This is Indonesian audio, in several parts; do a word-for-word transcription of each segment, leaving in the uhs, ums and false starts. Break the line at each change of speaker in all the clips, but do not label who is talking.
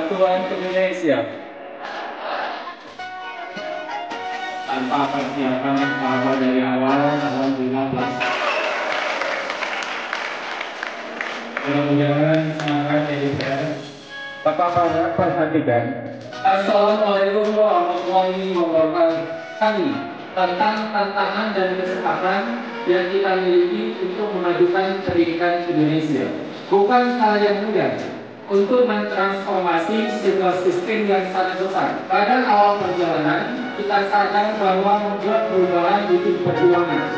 Persatuan Indonesia. Tanpa persiapan apa dari awal, alhamdulillah. Mudah-mudahan semangat jadi saya. Bapak perhatikan. Assalamualaikum warahmatullahi wabarakatuh. Kami tentang tantangan dan kesempatan yang kita miliki untuk memajukan pendidikan Indonesia. Bukan hal yang mudah untuk mentransformasi sebuah sistem yang sangat besar. Pada awal perjalanan, kita sadar bahwa membuat perubahan butuh perjuangan.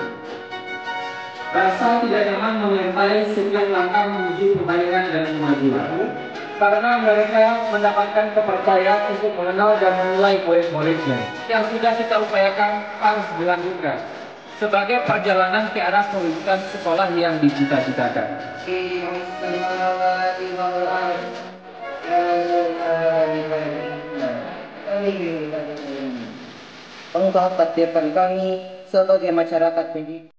Rasa tidak nyaman mengintai setiap langkah menuju kebaikan dan kemajuan. Karena mereka mendapatkan kepercayaan untuk mengenal dan menilai murid-muridnya. Yang sudah kita upayakan harus dilanjutkan sebagai perjalanan ke arah mewujudkan sekolah yang dicita-citakan.
Pengkhawatirkan kami sebagai masyarakat pendidik.